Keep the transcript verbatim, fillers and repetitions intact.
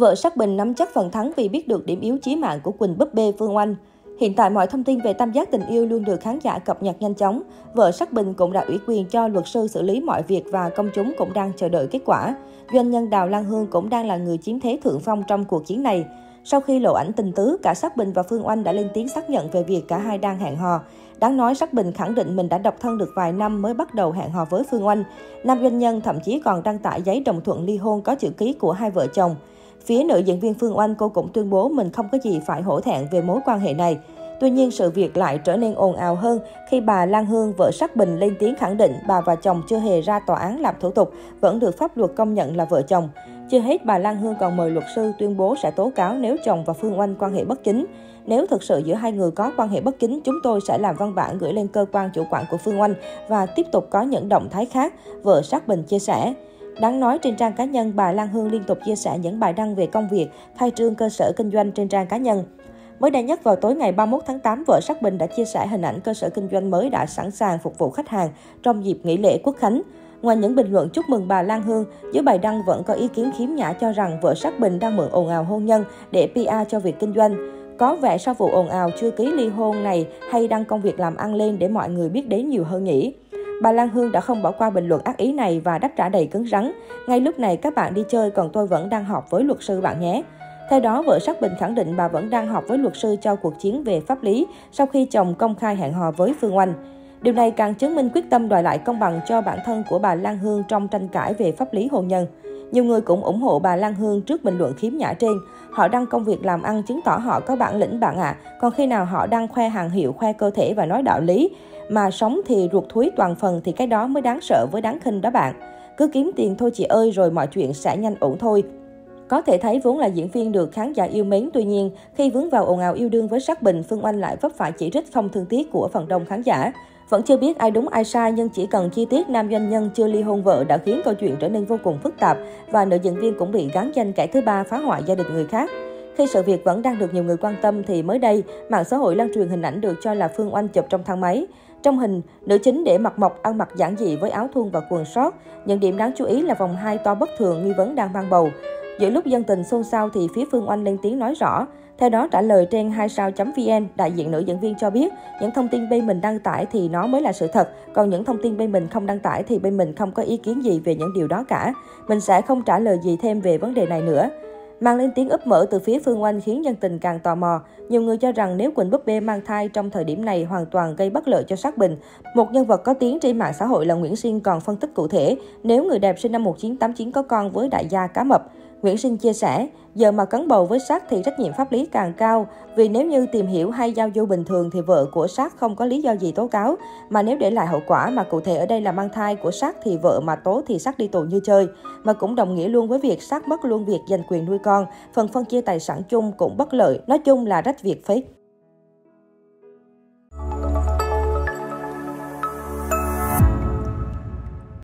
Vợ Sắc Bình nắm chắc phần thắng vì biết được điểm yếu chí mạng của Quỳnh búp bê Phương Oanh. Hiện tại mọi thông tin về tam giác tình yêu luôn được khán giả cập nhật nhanh chóng. Vợ Sắc Bình cũng đã ủy quyền cho luật sư xử lý mọi việc và công chúng cũng đang chờ đợi kết quả. Doanh nhân Đào Lan Hương cũng đang là người chiếm thế thượng phong trong cuộc chiến này. Sau khi lộ ảnh tình tứ, cả Sắc Bình và Phương Oanh đã lên tiếng xác nhận về việc cả hai đang hẹn hò. Đáng nói, Sắc Bình khẳng định mình đã độc thân được vài năm mới bắt đầu hẹn hò với Phương Oanh. Nam doanh nhân thậm chí còn đăng tải giấy đồng thuận ly hôn có chữ ký của hai vợ chồng. Phía nữ diễn viên Phương Oanh, cô cũng tuyên bố mình không có gì phải hổ thẹn về mối quan hệ này. Tuy nhiên, sự việc lại trở nên ồn ào hơn khi bà Lan Hương, vợ Sắc Bình lên tiếng khẳng định bà và chồng chưa hề ra tòa án làm thủ tục, vẫn được pháp luật công nhận là vợ chồng. Chưa hết, bà Lan Hương còn mời luật sư tuyên bố sẽ tố cáo nếu chồng và Phương Oanh quan hệ bất chính. Nếu thực sự giữa hai người có quan hệ bất chính, chúng tôi sẽ làm văn bản gửi lên cơ quan chủ quản của Phương Oanh và tiếp tục có những động thái khác, vợ Sắc Bình chia sẻ. Đáng nói, trên trang cá nhân, bà Lan Hương liên tục chia sẻ những bài đăng về công việc, khai trương cơ sở kinh doanh trên trang cá nhân. Mới đây nhất, vào tối ngày ba mươi mốt tháng tám, vợ Sắc Bình đã chia sẻ hình ảnh cơ sở kinh doanh mới đã sẵn sàng phục vụ khách hàng trong dịp nghỉ lễ Quốc khánh. Ngoài những bình luận chúc mừng bà Lan Hương, dưới bài đăng vẫn có ý kiến khiếm nhã cho rằng vợ Sắc Bình đang mượn ồn ào hôn nhân để pê e cho việc kinh doanh. Có vẻ sau vụ ồn ào chưa ký ly hôn này hay đăng công việc làm ăn lên để mọi người biết đến nhiều hơn nhỉ? Bà Lan Hương đã không bỏ qua bình luận ác ý này và đáp trả đầy cứng rắn. Ngay lúc này các bạn đi chơi, còn tôi vẫn đang họp với luật sư bạn nhé. Theo đó, vợ Sắc Bình khẳng định bà vẫn đang họp với luật sư cho cuộc chiến về pháp lý sau khi chồng công khai hẹn hò với Phương Oanh. Điều này càng chứng minh quyết tâm đòi lại công bằng cho bản thân của bà Lan Hương trong tranh cãi về pháp lý hôn nhân. Nhiều người cũng ủng hộ bà Lan Hương trước bình luận khiếm nhã trên. Họ đăng công việc làm ăn chứng tỏ họ có bản lĩnh bạn ạ. À. Còn khi nào họ đăng khoe hàng hiệu, khoe cơ thể và nói đạo lý, mà sống thì ruột thúi toàn phần thì cái đó mới đáng sợ với đáng khinh đó bạn. Cứ kiếm tiền thôi chị ơi, rồi mọi chuyện sẽ nhanh ổn thôi. Có thể thấy vốn là diễn viên được khán giả yêu mến, tuy nhiên khi vướng vào ồn ào yêu đương với Sắc Bình, Phương Oanh lại vấp phải chỉ trích không thương tiếc của phần đông khán giả. Vẫn chưa biết ai đúng ai sai, nhưng chỉ cần chi tiết nam doanh nhân chưa ly hôn vợ đã khiến câu chuyện trở nên vô cùng phức tạp và nữ diễn viên cũng bị gán danh kẻ thứ ba phá hoại gia đình người khác. Khi sự việc vẫn đang được nhiều người quan tâm thì mới đây, mạng xã hội lan truyền hình ảnh được cho là Phương Oanh chụp trong thang máy. Trong hình, nữ chính để mặt mộc ăn mặc giản dị với áo thun và quần short. Những điểm đáng chú ý là vòng hai to bất thường, nghi vấn đang mang bầu. Giữa lúc dân tình xôn xao thì phía Phương Oanh lên tiếng nói rõ. Theo đó, trả lời trên hai sao chấm vn, đại diện nữ diễn viên cho biết những thông tin bên mình đăng tải thì nó mới là sự thật, còn những thông tin bên mình không đăng tải thì bên mình không có ý kiến gì về những điều đó cả. Mình sẽ không trả lời gì thêm về vấn đề này nữa. Mang lên tiếng úp mở từ phía Phương Oanh khiến dân tình càng tò mò. Nhiều người cho rằng nếu Quỳnh búp bê mang thai trong thời điểm này hoàn toàn gây bất lợi cho Sắc Bình. Một nhân vật có tiếng trên mạng xã hội là Nguyễn Sinh còn phân tích cụ thể, nếu người đẹp sinh năm một nghìn chín trăm tám mươi chín có con với đại gia cá mập. Nguyễn Sinh chia sẻ, giờ mà cấn bầu với Sắc thì trách nhiệm pháp lý càng cao, vì nếu như tìm hiểu hay giao du bình thường thì vợ của Sắc không có lý do gì tố cáo, mà nếu để lại hậu quả mà cụ thể ở đây là mang thai của Sắc thì vợ mà tố thì Sắc đi tù như chơi, mà cũng đồng nghĩa luôn với việc Sắc mất luôn việc giành quyền nuôi con, phần phân chia tài sản chung cũng bất lợi, nói chung là rách việc phết.